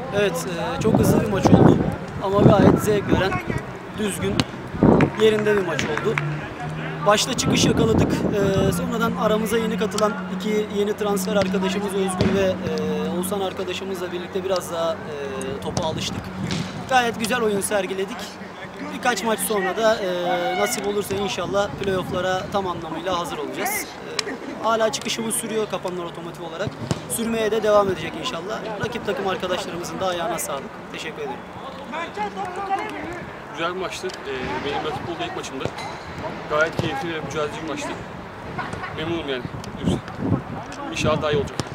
Evet, çok hızlı bir maç oldu ama gayet zevk veren, düzgün, yerinde bir maç oldu. Başta çıkış yakaladık, sonradan aramıza yeni katılan iki yeni transfer arkadaşımız Özgür ve Oğuzhan arkadaşımızla birlikte biraz daha topa alıştık. Gayet güzel oyun sergiledik. Birkaç maç sonra da nasip olursa inşallah playoff'lara tam anlamıyla hazır olacağız. Hala çıkışımız sürüyor Kapanlar Otomotiv olarak. Sürmeye de devam edecek inşallah. Rakip takım arkadaşlarımızın da ayağına sağlık. Teşekkür ederim. Güzel bir maçtı. Benim rakip olduğu ilk maçımdı. Gayet keyifli ve mücadeleci bir maçtı. Memnunum yani. İnşallah daha iyi olacak.